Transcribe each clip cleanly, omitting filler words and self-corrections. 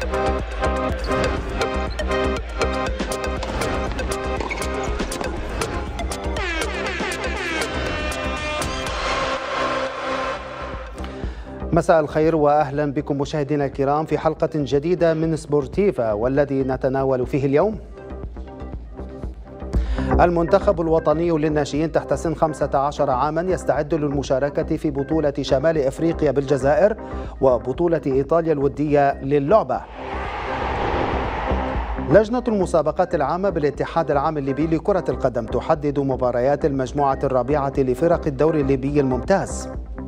مساء الخير وأهلا بكم مشاهدينا الكرام في حلقة جديدة من سبورتيفا، والذي نتناول فيه اليوم المنتخب الوطني للناشئين تحت سن 15 عاما يستعد للمشاركة في بطولة شمال إفريقيا بالجزائر وبطولة إيطاليا الودية للعبة. لجنة المسابقات العامة بالاتحاد العام الليبي لكرة القدم تحدد مباريات المجموعة الرابعة لفرق الدوري الليبي الممتاز.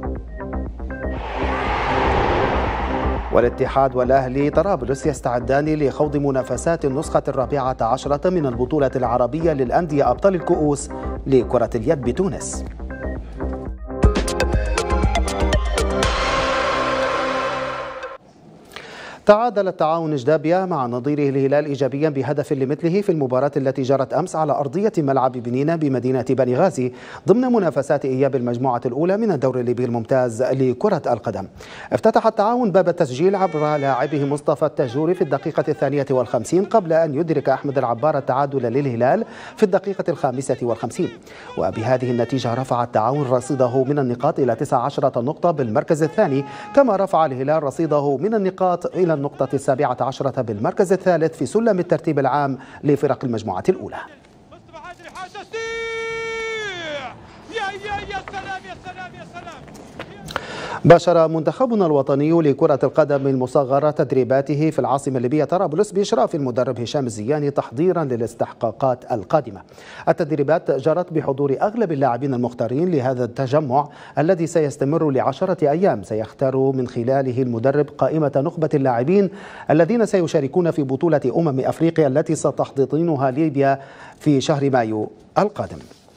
والاتحاد والأهلي طرابلس يستعدان لخوض منافسات النسخة 14 من البطولة العربية للأندية أبطال الكؤوس لكرة اليد بتونس. تعادل التعاون جدابيا مع نظيره الهلال إيجابيا بهدف لمثله في المباراة التي جرت أمس على أرضية ملعب بنينة بمدينة بني غازي ضمن منافسات إياب المجموعة الأولى من الدوري الليبي الممتاز لكرة القدم. افتتح التعاون باب التسجيل عبر لاعبه مصطفى التاجوري في الدقيقة 52 قبل أن يدرك أحمد العبار التعادل للهلال في الدقيقة 55، وبهذه النتيجة رفع التعاون رصيده من النقاط إلى 19 نقطة بالمركز الثاني، كما رفع الهلال رصيده من النقاط إلى النقطة 17 بالمركز الثالث في سلم الترتيب العام لفرق المجموعة الأولى. باشر منتخبنا الوطني لكرة القدم المصغرة تدريباته في العاصمة الليبية طرابلس بإشراف المدرب هشام الزياني تحضيرا للاستحقاقات القادمة. التدريبات جرت بحضور أغلب اللاعبين المختارين لهذا التجمع الذي سيستمر ل10 أيام، سيختار من خلاله المدرب قائمة نخبة اللاعبين الذين سيشاركون في بطولة أفريقيا التي ستحتضنها ليبيا في شهر مايو القادم.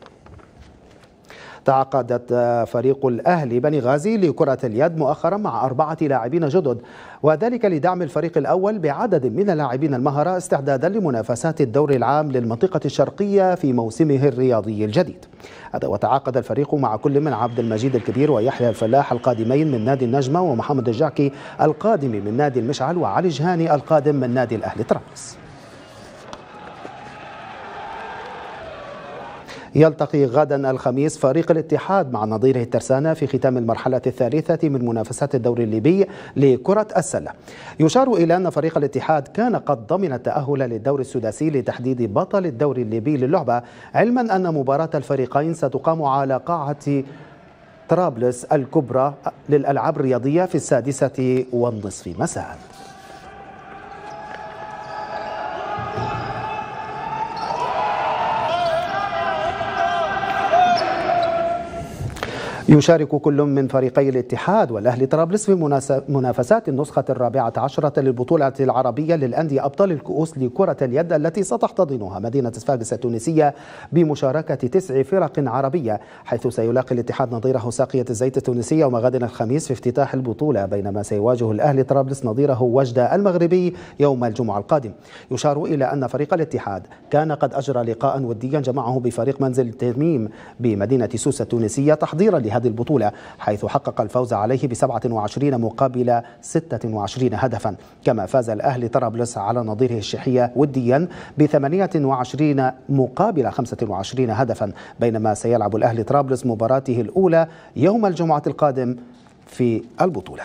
تعاقدت فريق الأهلي بني غازي لكرة اليد مؤخرا مع 4 لاعبين جدد، وذلك لدعم الفريق الأول بعدد من اللاعبين المهرة استعدادا لمنافسات الدوري العام للمنطقة الشرقية في موسمه الرياضي الجديد. وتعاقد الفريق مع كل من عبد المجيد الكبير ويحيى الفلاح القادمين من نادي النجمة، ومحمد الجعكي القادم من نادي المشعل، وعلي جهاني القادم من نادي الأهلي طرابلس. يلتقي غدا الخميس فريق الاتحاد مع نظيره الترسانة في ختام المرحلة الثالثة من منافسات الدوري الليبي لكرة السلة. يشار إلى أن فريق الاتحاد كان قد ضمن التأهل للدور السداسي لتحديد بطل الدوري الليبي للعبة، علما أن مباراة الفريقين ستقام على قاعة طرابلس الكبرى للألعاب الرياضية في 6:30 مساء. يشارك كل من فريقي الاتحاد والأهلي طرابلس في منافسات النسخة 14 للبطولة العربية للأندية أبطال الكؤوس لكرة اليد التي ستحتضنها مدينة صفاقس التونسية بمشاركة 9 فرق عربية، حيث سيلاقي الاتحاد نظيره ساقية الزيت التونسية يوم غد الخميس في افتتاح البطولة، بينما سيواجه الأهلي طرابلس نظيره وجدة المغربي يوم الجمعة القادم. يشار إلى أن فريق الاتحاد كان قد أجرى لقاء وديا جمعه بفريق منزل تميم بمدينة سوسة التونسية تحضيرا هذه البطولة، حيث حقق الفوز عليه ب27 مقابل 26 هدفا. كما فاز الأهلي طرابلس على نظيره الشيحية وديا ب28 مقابل 25 هدفا، بينما سيلعب الأهلي طرابلس مباراته الأولى يوم الجمعة القادم في البطولة.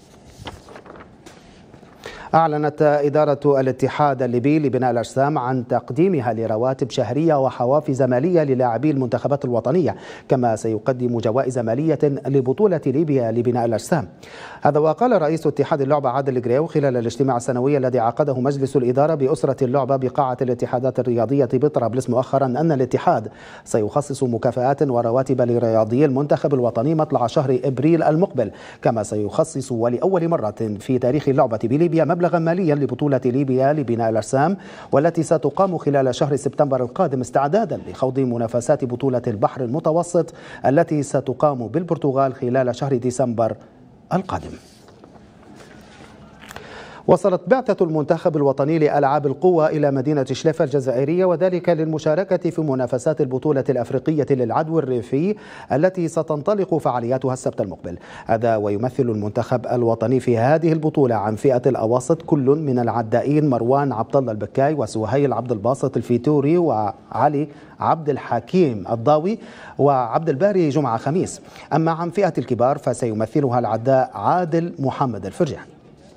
أعلنت إدارة الاتحاد الليبي لبناء الأجسام عن تقديمها لرواتب شهرية وحوافز مالية للاعبي المنتخبات الوطنية، كما سيقدم جوائز مالية لبطولة ليبيا لبناء الأجسام. هذا وقال رئيس اتحاد اللعبة عادل الجريو خلال الاجتماع السنوي الذي عقده مجلس الإدارة بأسرة اللعبة بقاعة الاتحادات الرياضية بطرابلس مؤخرا أن الاتحاد سيخصص مكافآت ورواتب لرياضي المنتخب الوطني مطلع شهر إبريل المقبل، كما سيخصص ولأول مرة في تاريخ اللعبة بليبيا مبلغا ماليا لبطولة ليبيا لبناء الأجسام، والتي ستقام خلال شهر سبتمبر القادم استعدادا لخوض منافسات بطولة البحر المتوسط التي ستقام بالبرتغال خلال شهر ديسمبر القادم. وصلت بعثة المنتخب الوطني لألعاب القوى إلى مدينة شليفة الجزائرية، وذلك للمشاركة في منافسات البطولة الأفريقية للعدو الريفي التي ستنطلق فعالياتها السبت المقبل. هذا ويمثل المنتخب الوطني في هذه البطولة عن فئة الأواسط كل من العدائين مروان عبد الله البكاي وسهيل عبد الباسط الفيتوري وعلي عبد الحكيم الضاوي وعبد الباري جمعة خميس. أما عن فئة الكبار فسيمثلها العداء عادل محمد الفرجاني.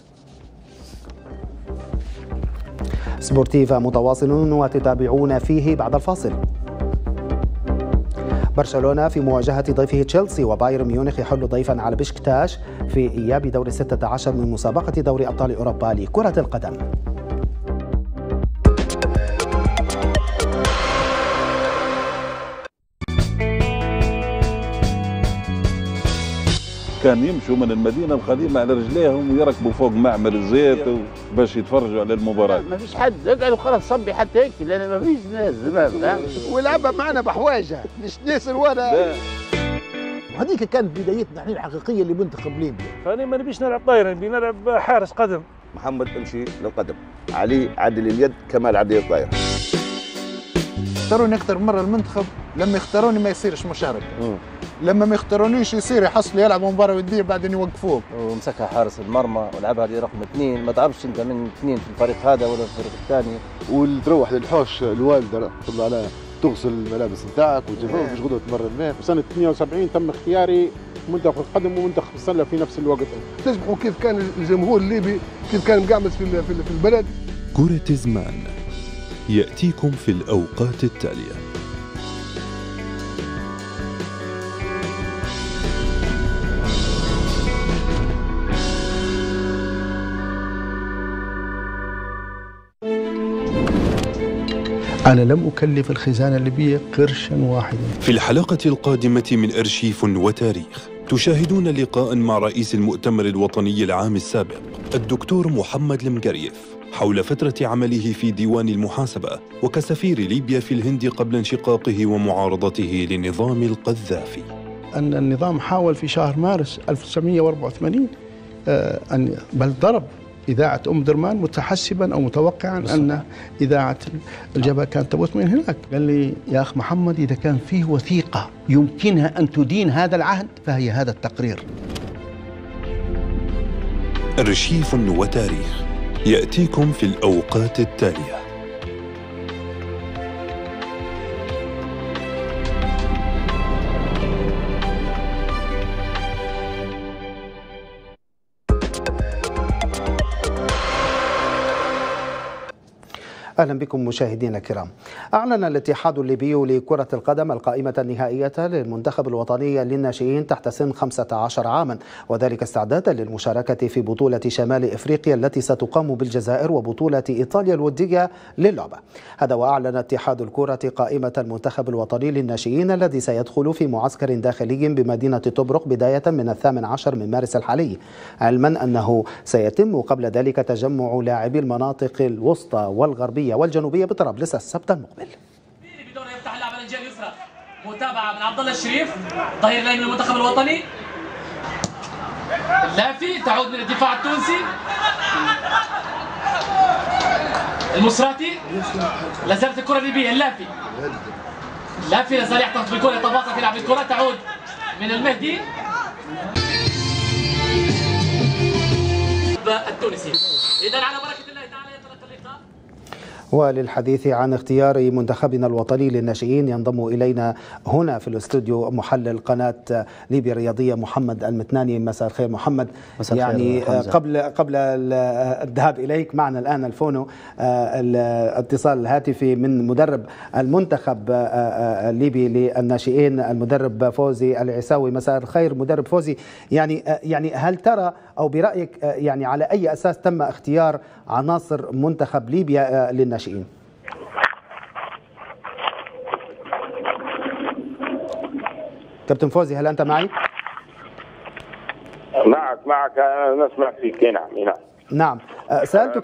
سبورتيفا متواصل وتتابعون فيه بعد الفاصل. برشلونة في مواجهة ضيفه تشيلسي، وبايرن ميونخ يحل ضيفا على بشكتاش في إياب دور 16 من مسابقة دوري أبطال أوروبا لكرة القدم. كان يمشوا من المدينة القديمة على رجليهم ويركبوا فوق معمل الزيت باش يتفرجوا على المباراة. ما فيش حد يقعد خلاص صبي حتى هيك، لأن ما فيش ناس زمان ولعبها معنا بحواجه مش ناس الورا. هذيك كانت بدايتنا احنا الحقيقية لمنتخب ليبيا. فأنا ما نبيش نلعب طايرة، نبي نلعب حارس قدم. محمد امشي للقدم، علي عدل اليد، كمال عدل الطايرة. اختاروني أكثر مرة المنتخب، لما يختاروني ما يصيرش مشاركة. لما ما يختارونيش يصير يحصلوا يلعبوا مباراة ودية بعدين يوقفوك. ومسكها حارس المرمى ولعبها لي رقم 2، ما تعرفش انت من 2 في الفريق هذا ولا في الفريق الثاني. وتروح للحوش الوالده تطلع على تغسل الملابس نتاعك وتجيبهم باش غدوه تمرن ماء. سنة 78 تم اختياري منتخب القدم ومنتخب السلة في نفس الوقت. تسمحوا كيف كان الجمهور الليبي كيف كان مقعمس في البلد. كرة زمان يأتيكم في الأوقات التالية. أنا لم أكلف الخزانة الليبية قرشا واحدا. في الحلقة القادمة من أرشيف وتاريخ تشاهدون لقاء مع رئيس المؤتمر الوطني العام السابق الدكتور محمد المقريف حول فترة عمله في ديوان المحاسبة وكسفير ليبيا في الهند قبل انشقاقه ومعارضته لنظام القذافي. أن النظام حاول في شهر مارس 1984 بل ضرب إذاعة أم درمان متحسبا أو متوقعا أن إذاعة الجبهة كانت تبث من هناك. قال لي يا أخ محمد إذا كان فيه وثيقة يمكنها أن تدين هذا العهد فهي هذا التقرير. أرشيف وتاريخ يأتيكم في الأوقات التالية. أهلا بكم مشاهدينا الكرام. أعلن الاتحاد الليبي لكرة القدم القائمة النهائية للمنتخب الوطني للناشئين تحت سن 15 عاما، وذلك استعدادا للمشاركة في بطولة شمال إفريقيا التي ستقام بالجزائر وبطولة إيطاليا الودية للعبة. هذا وأعلن اتحاد الكرة قائمة المنتخب الوطني للناشئين الذي سيدخل في معسكر داخلي بمدينة طبرق بداية من 18 من مارس الحالي، علما أنه سيتم قبل ذلك تجمع لاعبي المناطق الوسطى والغربية والجنوبية بطرابلس السبت المقبل. بدون يفتح اللعبة للجهة اليسرى، متابعة من عبد الله الشريف ظهير الايمن المنتخب الوطني. اللافي تعود من الدفاع التونسي. المصراتي لا زالت الكرة الليبية. اللافي لا زال يحتفظ بالكرة، يتباطأ في لعب الكرة، تعود من المهدي التونسي. إذا على بركة الله تعالى يتلقى اللقاء. وللحديث عن اختيار منتخبنا الوطني للناشئين ينضم إلينا هنا في الاستوديو محلل قناة ليبيا الرياضية محمد المتناني. مساء الخير محمد. يعني قبل الذهاب إليك معنا الآن الفونو الاتصال الهاتفي من مدرب المنتخب الليبي للناشئين المدرب فوزي العساوي. مساء الخير مدرب فوزي. يعني هل ترى أو برأيك يعني على أي أساس تم اختيار عناصر منتخب ليبيا للناشئين؟ كابتن فوزي هل أنت معي؟ معك نسمع فيك. نعم. سألتك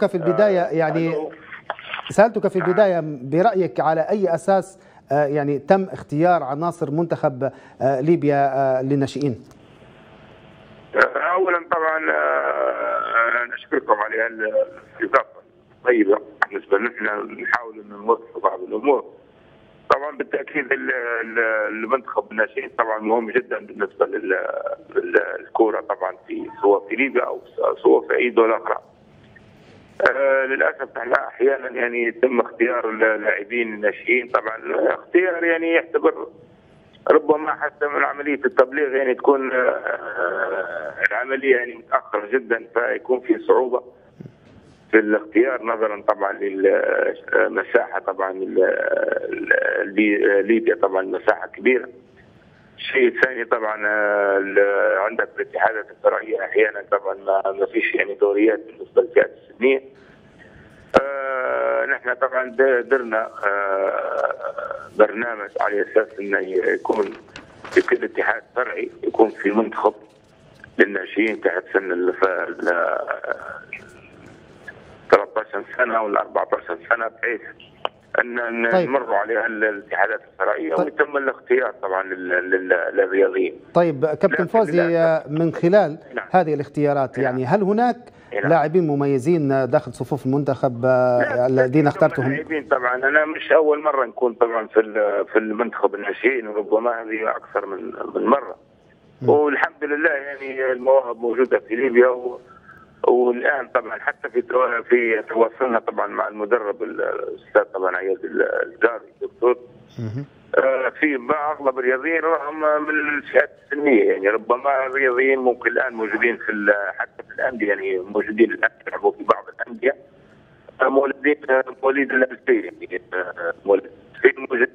في البداية برأيك على أي أساس يعني تم اختيار عناصر منتخب ليبيا للناشئين؟ اولا طبعا نشكركم على الاستضافه الطيبه. بالنسبه لنا نحاول ان نوضح بعض الامور. طبعا بالتاكيد المنتخب الناشئين طبعا مهم جدا بالنسبه للكوره طبعا سواء في ليبيا او سواء في اي دوله اخرى. للاسف احنا احيانا يعني يتم اختيار اللاعبين الناشئين، طبعا اختيار يعني يعتبر ربما حتى من عمليه التبليغ يعني تكون العمليه يعني متاخره جدا، فيكون في صعوبه في الاختيار نظرا طبعا للمساحه. طبعا ليبيا طبعا مساحه كبيره. الشيء الثاني طبعا عندك الاتحادات الفرعيه احيانا طبعا ما فيش يعني دوريات بالنسبه للفئات السنيه. نحن طبعا درنا برنامج على اساس انه يكون في كل اتحاد فرعي يكون في منتخب للناشئين تحت سن 13 سنه ولا 14 سنه، بحيث ان نمروا عليها الاتحادات الفرعيه ويتم الاختيار طبعا للرياضيين. طيب كابتن فوزي، من خلال هذه الاختيارات يعني هل هناك لاعبين مميزين داخل صفوف المنتخب الذين اخترتهم؟ لاعبين طبعا انا مش اول مره نكون طبعا في المنتخب الناشئين، وربما هذه اكثر من مره. والحمد لله يعني المواهب موجوده في ليبيا والان طبعا حتى في تواصلنا طبعا مع المدرب الاستاذ طبعا عياد الجاري الدكتور في اغلب الرياضيين رغم من الفئات السنيه، يعني ربما الرياضيين ممكن الان موجودين حتى في الانديه، يعني موجودين الان يلعبوا في بعض الانديه مواليد الالفيه، يعني مواليد موجود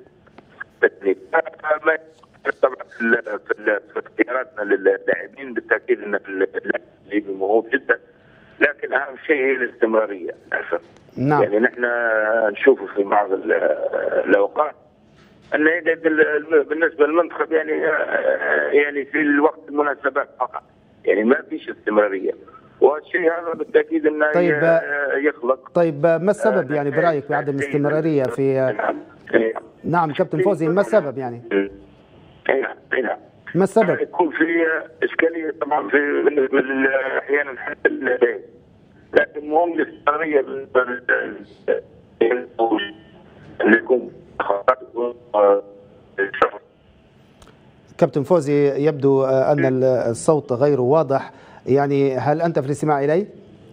طبعا في اختياراتنا للاعبين بالتاكيد ان الليبي موهوب جدا، لكن اهم شيء هي الاستمراريه للاسف. نعم. يعني نحن نشوفه في بعض الاوقات ان بالنسبه للمنتخب يعني في الوقت المناسبات فقط، يعني ما فيش استمراريه، والشيء هذا بالتاكيد انه يخلق. طيب ما السبب يعني برايك بعدم الاستمراريه في نعم كابتن فوزي، ما السبب يعني؟ نعم. ما السبب؟ يكون في اشكاليه طبعا بالنسبه احيانا حتى لكن مهم الاستمراريه بالنسبه اللي يكون كابتن فوزي يبدو ان الصوت غير واضح، يعني هل انت في الاستماع الي؟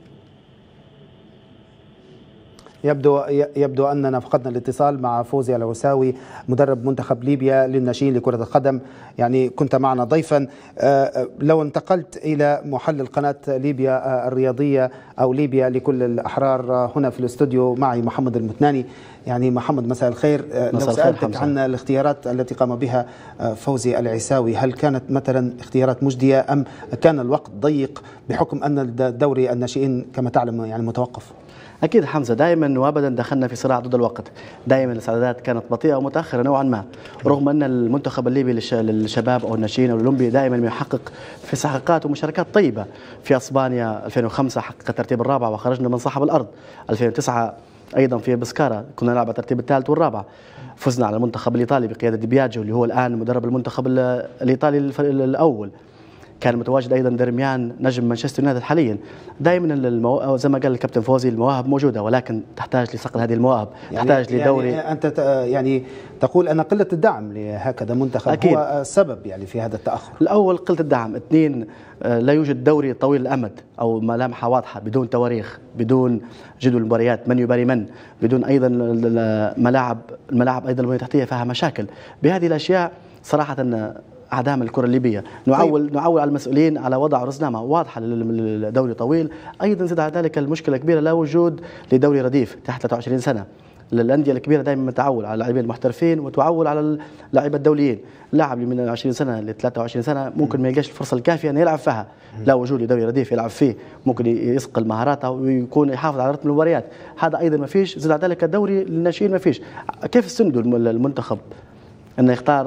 يبدو أننا فقدنا الاتصال مع فوزي العساوي مدرب منتخب ليبيا للناشئين لكرة القدم. يعني كنت معنا ضيفا. لو انتقلت إلى محلل قناة ليبيا الرياضية أو ليبيا لكل الأحرار هنا في الاستوديو معي محمد المتناني. يعني محمد مساء الخير. لو سألتك عن الاختيارات التي قام بها فوزي العساوي، هل كانت مثلا اختيارات مجدية أم كان الوقت ضيق بحكم أن الدوري الناشئين كما تعلم يعني متوقف؟ أكيد حمزة، دائما وأبدا دخلنا في صراع ضد الوقت، دائما الاستعدادات كانت بطيئة ومتأخرة نوعا ما، رغم أن المنتخب الليبي للشباب أو الناشئين أو الأولمبي دائما يحقق في استحقاقات ومشاركات طيبة. في أسبانيا 2005 حقق الترتيب الرابع وخرجنا من صاحب الأرض. 2009 أيضا في بسكارا كنا نلعب الترتيب الثالث والرابع، فزنا على المنتخب الإيطالي بقيادة دي بياجو اللي هو الآن مدرب المنتخب الإيطالي الأول. كان متواجد ايضا درميان نجم مانشستر يونايتد حاليا. دائما زي ما قال الكابتن فوزي المواهب موجوده، ولكن تحتاج لصقل هذه المواهب، تحتاج لدوري. يعني انت يعني تقول ان قله الدعم لهكذا منتخب أكيد هو السبب يعني في هذا التاخر. الاول قله الدعم، اثنين لا يوجد دوري طويل الامد او ملامحه واضحه، بدون تواريخ، بدون جدول مباريات، من يباري من، بدون ايضا الملاعب ايضا البنيه التحتيه فيها مشاكل. بهذه الاشياء صراحه أعدام الكرة الليبية نعول على المسؤولين على وضع رزنامة واضحة للدوري طويل. أيضا زاد على ذلك المشكلة الكبيرة لا وجود لدوري رديف تحت 23 سنة. الأندية الكبيرة دائما تعول على اللاعبين المحترفين وتعول على اللاعبين الدوليين. لاعب من 20 سنة ل 23 سنة ممكن ما يلقاش الفرصة الكافية أن يلعب فيها، لا وجود لدوري رديف يلعب فيه، ممكن يسقل مهاراته ويكون يحافظ على رتم المباريات. هذا أيضا ما فيش. زاد على ذلك الدوري للناشئين ما فيش. كيف استندوا المنتخب أنه يختار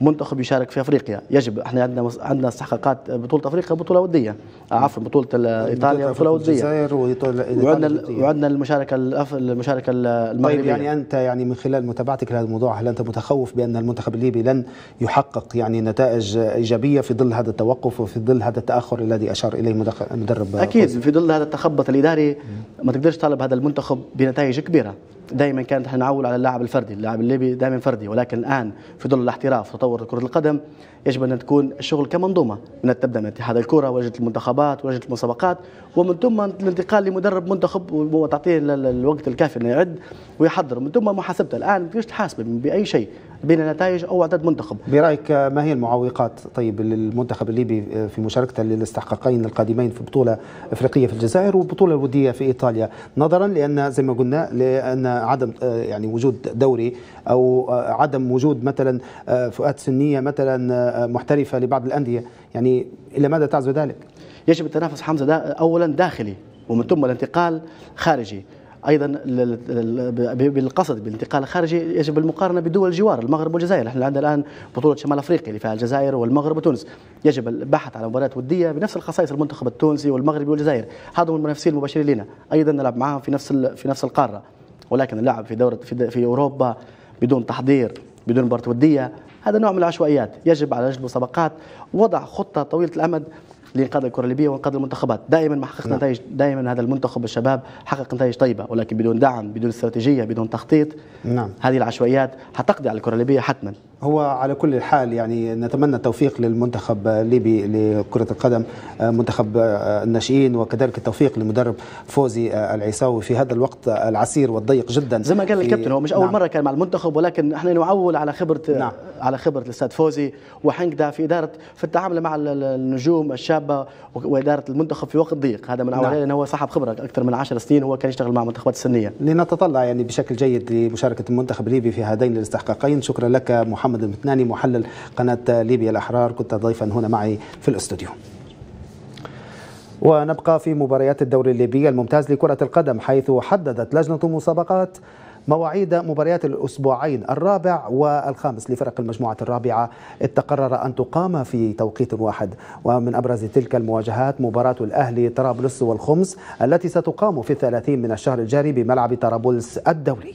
منتخب يشارك في افريقيا. يجب احنا عندنا استحقاقات بطوله افريقيا، بطوله وديه، عفوا بطوله ايطاليا بطوله وديه، وعندنا المشاركه المغربيه. طيب يعني انت يعني من خلال متابعتك لهذا الموضوع، هل انت متخوف بان المنتخب الليبي لن يحقق يعني نتائج ايجابيه في ظل هذا التوقف وفي ظل هذا التاخر الذي اشار اليه المدرب؟ اكيد في ظل هذا التخبط الاداري ما تقدرش تطالب هذا المنتخب بنتائج كبيره. دائما كانت احنا نعول على اللاعب الفردي، اللاعب الليبي دائما فردي، ولكن الان في ظل الاحتراف وتطور كرة القدم يجب ان تكون الشغل كمنظومه، من تبدا من اتحاد الكره ولجنه المنتخبات ولجنه المسابقات، ومن ثم الانتقال لمدرب منتخب وتعطيه الوقت الكافي انه يعد ويحضر، من ثم محاسبته. الان ما فيش تحاسب باي شيء بين نتائج او اعداد منتخب. برايك ما هي المعوقات طيب للمنتخب الليبي في مشاركته للاستحقاقين القادمين في بطوله افريقيه في الجزائر وبطوله الوديه في ايطاليا، نظرا لان زي ما قلنا لان عدم يعني وجود دوري او عدم وجود مثلا فئات سنيه مثلا محترفه لبعض الانديه، يعني الى ماذا تعزو ذلك؟ يجب التنافس حمزه اولا داخلي ومن ثم الانتقال خارجي. ايضا بالقصد بالانتقال الخارجي يجب المقارنه بدول الجوار المغرب والجزائر. احنا عندنا الان بطوله شمال افريقيا اللي فيها الجزائر والمغرب وتونس، يجب البحث على مباريات وديه بنفس الخصائص المنتخب التونسي والمغربي والجزائر، هذول المنافسين المباشرين لنا، ايضا نلعب معهم في نفس القاره. ولكن اللعب في دوره في اوروبا بدون تحضير بدون مباراه وديه هذا نوع من العشوائيات. يجب على لجنه المسابقات وضع خطه طويله الامد لإنقاذ الكرة الليبية وإنقاذ المنتخبات. دائما ما حققنا نتائج، دائما هذا المنتخب الشباب حقق نتائج طيبة، ولكن بدون دعم بدون استراتيجية بدون تخطيط هذه العشوائيات حتقضي على الكرة الليبية حتما. هو على كل حال يعني نتمنى التوفيق للمنتخب الليبي لكرة القدم، منتخب الناشئين، وكذلك التوفيق للمدرب فوزي العيساوي في هذا الوقت العسير والضيق جدا. زي ما قال الكابتن هو مش أول مرة كان مع المنتخب، ولكن احنا نعول على خبرة على خبرة الأستاذ فوزي وحنقده في التعامل مع النجوم الشابة وإدارة المنتخب في وقت ضيق. هذا من أول لأنه هو صاحب خبرة أكثر من 10 سنين، هو كان يشتغل مع منتخبات السنية. لنتطلع يعني بشكل جيد لمشاركة المنتخب الليبي في هذين الاستحقاقين. شكرا لك محمد المتناني محلل قناة ليبيا الأحرار، كنت ضيفا هنا معي في الاستوديو. ونبقى في مباريات الدوري الليبي الممتاز لكرة القدم، حيث حددت لجنة المسابقات مواعيد مباريات الأسبوعين الرابع والخامس لفرق المجموعة الرابعة. تقرر أن تقام في توقيت واحد، ومن أبرز تلك المواجهات مباراة الأهلي طرابلس والخمس التي ستقام في 30 من الشهر الجاري بملعب طرابلس الدولي.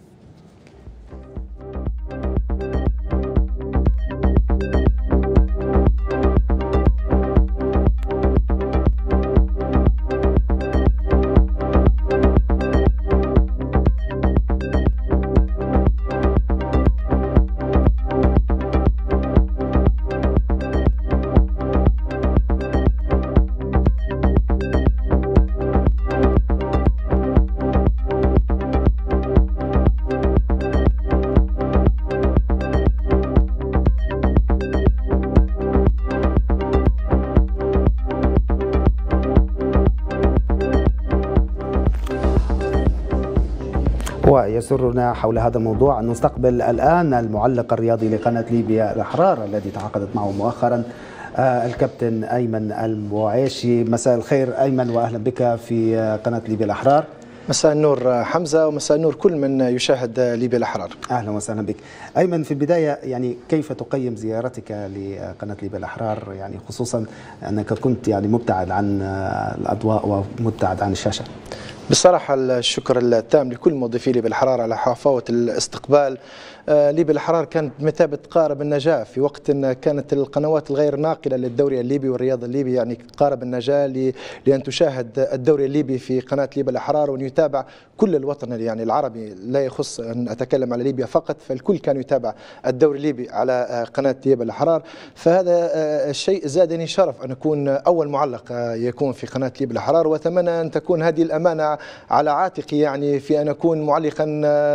ويسرنا حول هذا الموضوع أن نستقبل الآن المعلق الرياضي لقناة ليبيا الأحرار الذي تعاقدت معه مؤخرا، الكابتن أيمن البوعيشي. مساء الخير أيمن، وأهلا بك في قناة ليبيا الأحرار. مساء النور حمزة، ومساء النور كل من يشاهد ليبيا الأحرار. أهلا وسهلا بك أيمن. في البداية يعني كيف تقيم زيارتك لقناة ليبيا الأحرار، يعني خصوصا أنك كنت يعني مبتعد عن الأضواء ومبتعد عن الشاشة؟ بصراحة الشكر التام لكل موظفي ليبيا الأحرار على حفاوة الاستقبال. ليبيا الأحرار كانت بمثابة قارب النجاة في وقت كانت القنوات الغير ناقلة للدوري الليبي والرياضة الليبي يعني قارب النجاة لأن تشاهد الدوري الليبي في قناة ليبيا الأحرار، وأن يتابع كل الوطن يعني العربي، لا يخص أن أتكلم على ليبيا فقط، فالكل كان يتابع الدوري الليبي على قناة ليبيا الأحرار. فهذا الشيء زادني شرف أن أكون أول معلق يكون في قناة ليبيا الأحرار، وأتمنى أن تكون هذه الأمانة على عاتقي يعني في أن أكون معلقا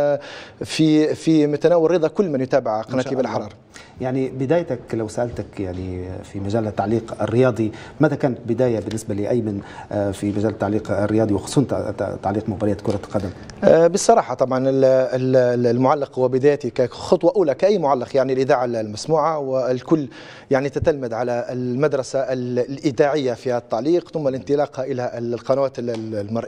في متناول رضا كل من يتابع قناة ليبيا الأحرار. يعني بدايتك لو سألتك يعني في مجال التعليق الرياضي، ماذا كانت بداية بالنسبة لأيمن في مجال التعليق الرياضي وخصوصا تعليق مباريات كرة القدم؟ بالصراحة طبعا المعلق هو بدايتي كخطوة أولى كأي معلق، يعني الإذاعة المسموعة والكل يعني تتلمذ على المدرسة الإذاعية في التعليق، ثم الانطلاقها إلى القنوات المرئية،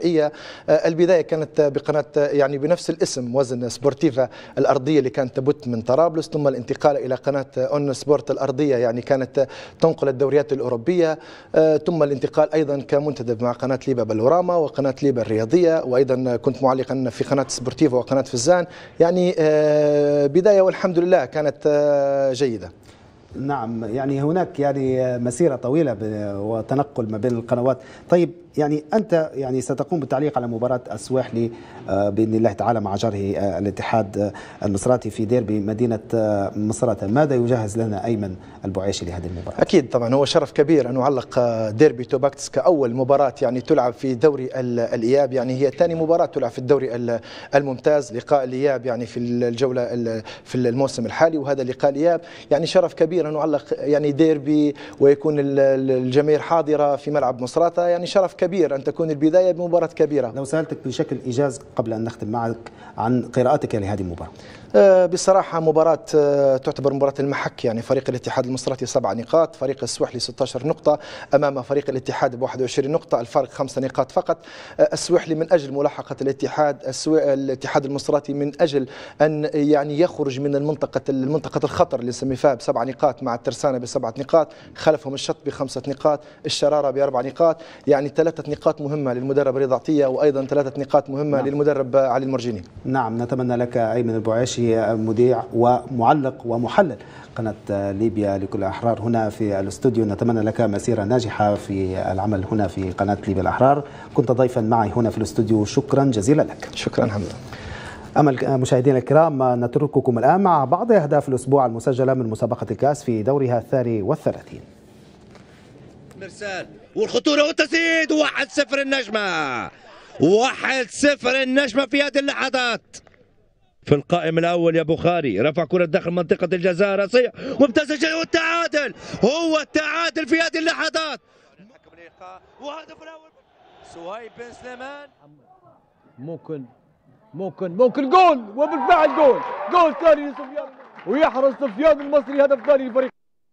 البداية كانت بقناة يعني بنفس الاسم وزن سبورتيفا الأرضية اللي كانت تبث من طرابلس، ثم الانتقال إلى قناة أون سبورت الأرضية يعني كانت تنقل الدوريات الأوروبية، ثم الانتقال أيضا كمنتدب مع قناة ليبا بالوراما وقناة ليبا الرياضية، وأيضا كنت معلقا في قناة سبورتيفا وقناة فزان. يعني بداية والحمد لله كانت جيدة. نعم، يعني هناك يعني مسيرة طويلة وتنقل ما بين القنوات. طيب يعني أنت يعني ستقوم بالتعليق على مباراة السواحلي بإذن الله تعالى مع جاره الاتحاد المصراتي في ديربي مدينة مصراتة. ماذا يجهز لنا أيمن البعيشي لهذه المباراة؟ أكيد طبعا هو شرف كبير أن أعلق ديربي توباكتس كأول مباراة يعني تلعب في دوري الإياب، يعني هي ثاني مباراة تلعب في الدوري الممتاز، لقاء الإياب يعني في الجولة في الموسم الحالي، وهذا لقاء الإياب يعني شرف كبير أن أعلق يعني ديربي ويكون الجماهير حاضرة في ملعب مصراتة، يعني شرف كبير أن تكون البداية بمباراة كبيرة. لو سألتك بشكل إيجاز قبل أن نختم معك عن قراءتك لهذه المباراة. بصراحة مباراة تعتبر مباراة المحك، يعني فريق الاتحاد المصراتي 7 نقاط، فريق السواحلي 16 نقطة، أمام فريق الاتحاد ب 21 نقطة، الفارق 5 نقاط فقط. السواحلي من أجل ملاحقة الاتحاد المصراتي من أجل أن يعني يخرج من المنطقة الخطر اللي نسمي فيها ب7 نقاط، مع الترسانة ب7 نقاط، خلفهم الشط ب5 نقاط، الشرارة ب4 نقاط، يعني 3 نقاط مهمة للمدرب رضا عطية، وأيضا 3 نقاط مهمة للمدرب علي المرجيني. نعم، نتمنى لك أيمن البعيشي مذيع ومعلق ومحلل قناة ليبيا لكل الأحرار هنا في الاستوديو، نتمنى لك مسيرة ناجحة في العمل هنا في قناة ليبيا الأحرار. كنت ضيفا معي هنا في الاستوديو، شكرا جزيلا لك. شكرا حمد. أما مشاهدينا الكرام، نترككم الآن مع بعض أهداف الأسبوع المسجلة من مسابقة الكأس في دورها 32. مرسال والخطورة والتسديد، 1-0 النجمة، 1-0 النجمة في هذه اللحظات. في القائم الأول يا بخاري، رفع كرة داخل منطقة الجزاء راسية ممتازة جدا، والتعادل هو التعادل في هذه اللحظات. وهدف الأول سهيب بن سليمان. ممكن جول، وبالفعل جول ثاني لسفيان، ويحرز سفيان المصري هدف ثاني للفريق.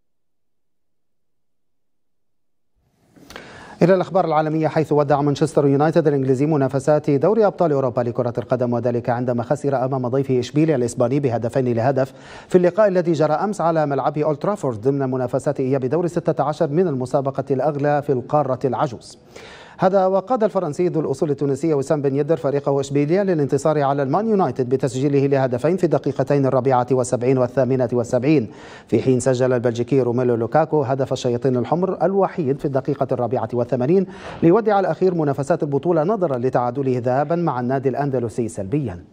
إلى الأخبار العالمية، حيث ودع مانشستر يونايتد الإنجليزي منافسات دوري أبطال أوروبا لكرة القدم، وذلك عندما خسر أمام ضيفه إشبيليا الإسباني ب2-0 في اللقاء الذي جرى أمس على ملعب أولد ترافورد ضمن منافسات إياب دور 16 من المسابقة الأغلى في القارة العجوز. هذا وقاد الفرنسي ذو الأصول التونسية وسام بن يدر فريقه إشبيليا للانتصار على المان يونايتد بتسجيله لهدفين في الدقيقتين 74 و78، في حين سجل البلجيكي روميلو لوكاكو هدف الشياطين الحمر الوحيد في الدقيقة 84 ليودع الأخير منافسات البطولة نظرا لتعادله ذهابا مع النادي الأندلسي سلبيا.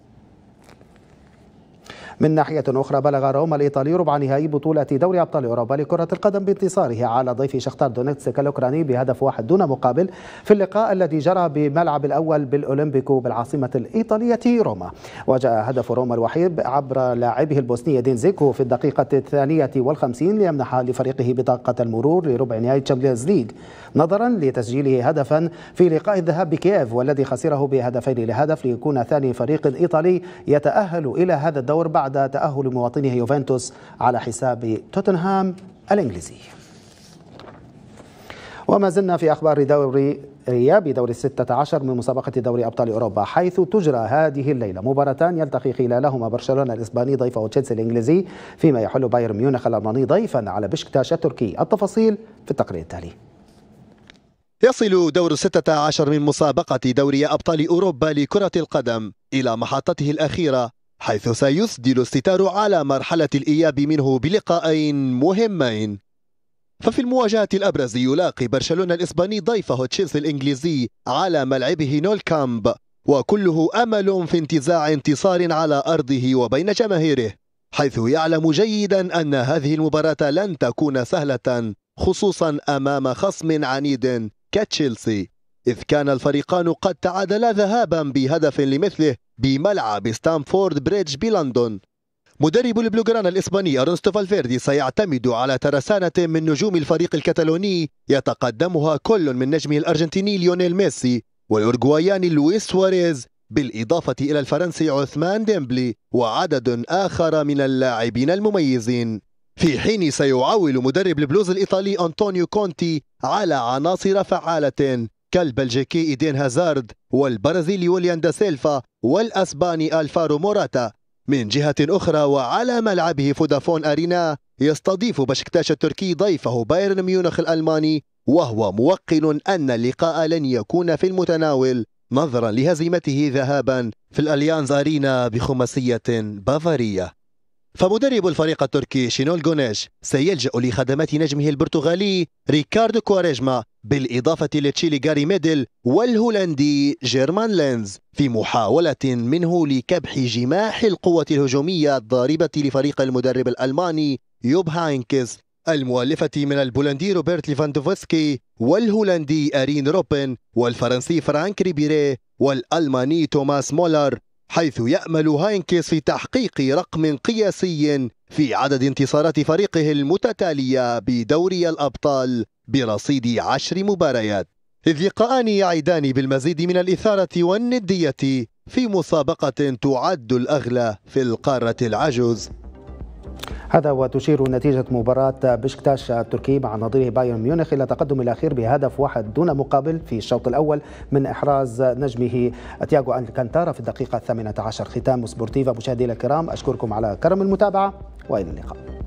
من ناحية أخرى، بلغ روما الإيطالي ربع نهائي بطولة دوري أبطال أوروبا لكرة القدم بانتصاره على ضيف شختار دونيتسك الأوكراني بهدف 1 دون مقابل في اللقاء الذي جرى بملعب الأول بالأولمبيكو بالعاصمة الإيطالية روما. وجاء هدف روما الوحيد عبر لاعبه البوسني دين زيكو في الدقيقة 52 ليمنح لفريقه بطاقة المرور لربع نهائي تشامبيونز ليج، نظرا لتسجيله هدفا في لقاء الذهاب بكييف والذي خسره ب2-0 ليكون ثاني فريق إيطالي يتأهل إلى هذا الدور بعد تأهل مواطنيه يوفنتوس على حساب توتنهام الإنجليزي. وما زلنا في أخبار دوري إياب دور 16 من مسابقة دوري أبطال أوروبا، حيث تجرى هذه الليلة مباراتان يلتقي خلالهما برشلونة الإسباني ضيفه تشيلسي الإنجليزي، فيما يحل بايرن ميونخ الألماني ضيفا على بشكتاش التركي. التفاصيل في التقرير التالي. يصل دور 16 من مسابقة دوري أبطال أوروبا لكرة القدم إلى محطته الأخيرة، حيث سيسدل الستار على مرحلة الإياب منه بلقاءين مهمين. ففي المواجهة الأبرز يلاقي برشلونة الإسباني ضيفه تشيلسي الإنجليزي على ملعبه نول كامب، وكله أمل في انتزاع انتصار على أرضه وبين جماهيره، حيث يعلم جيدا أن هذه المباراة لن تكون سهلة، خصوصا أمام خصم عنيد كتشيلسي، إذ كان الفريقان قد تعادلا ذهابا بهدف لمثله بملعب ستامفورد بريدج بلندن. مدرب البلوغرانا الإسباني أرنستو فالفيردي سيعتمد على ترسانة من نجوم الفريق الكتالوني يتقدمها كل من نجمه الأرجنتيني ليونيل ميسي والأورجواياني لويس سواريز، بالإضافة إلى الفرنسي عثمان ديمبلي وعدد آخر من اللاعبين المميزين، في حين سيعول مدرب البلوز الإيطالي أنطونيو كونتي على عناصر فعالة كالبلجيكي إيدين هازارد والبرازيلي وليان دا سيلفا والأسباني ألفارو موراتا. من جهة أخرى وعلى ملعبه فودافون أرينا يستضيف بشكتاش التركي ضيفه بايرن ميونخ الألماني، وهو موقن أن اللقاء لن يكون في المتناول نظرا لهزيمته ذهابا في الأليانز أرينا بخماسية بافارية. فمدرب الفريق التركي شينول جونيش سيلجأ لخدمات نجمه البرتغالي ريكاردو كواريجما بالإضافة لتشيلي غاري ميدل والهولندي جيرمان لينز في محاولة منه لكبح جماح القوة الهجومية الضاربة لفريق المدرب الألماني يوب هاينكس، المؤلفة من البولندي روبرت ليفاندوفسكي والهولندي أرين روبن والفرنسي فرانك ريبيري والألماني توماس مولر، حيث يأمل هاينكس في تحقيق رقم قياسي في عدد انتصارات فريقه المتتالية بدوري الأبطال برصيد 10 مباريات، إذ لقاءان يعيدان بالمزيد من الإثارة والندية في مسابقة تعد الأغلى في القارة العجوز. هذا وتشير نتيجة مباراة بشكتاش التركي مع نظيره بايرن ميونخ إلى تقدم الأخير بهدف واحد دون مقابل في الشوط الأول من إحراز نجمه تياغو الكانتارا في الدقيقة 18. ختام سبورتيفا. مشاهدينا الكرام، أشكركم على كرم المتابعة وإلى اللقاء.